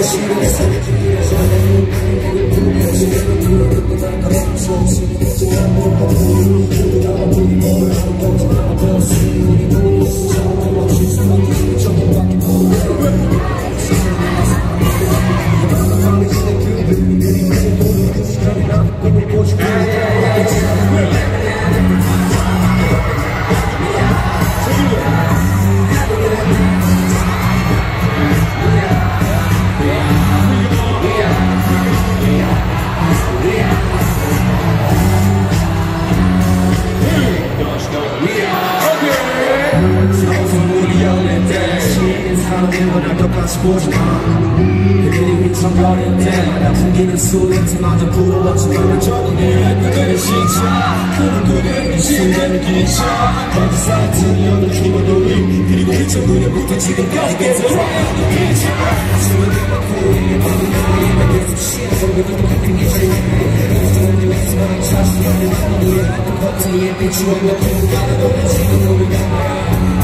그들이 위청거릴 때마다 풍기는 수렌트마저 부러웠지만 저는 그들의 시차 그들의 순간을 기차 거짓 쌓였던 연을 키워도리 그리고 2009년부터 지금까지 계속 돌아가는 기차 숨을 들어놓고 우리는 계속 시작하고 똑같은 기차를 그들은 자신의 하늘에 하는 겉에 빛이 원곡해 가는 노래 지금 우리가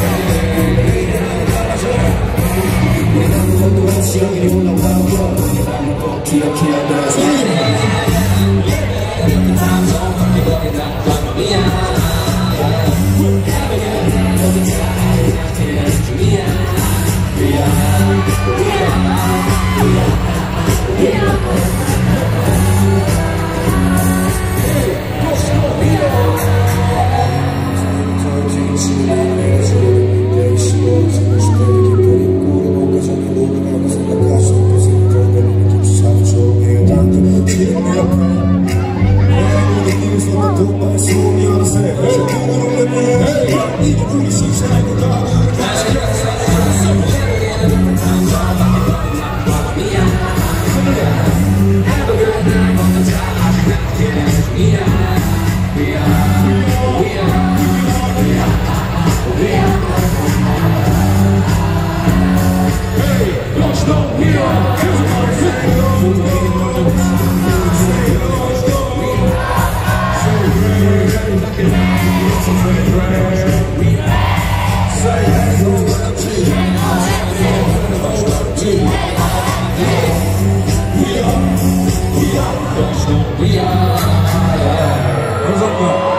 우리 아무것도 없이 여기를 올라와고 꼭 기억해야 돼 감사합니다.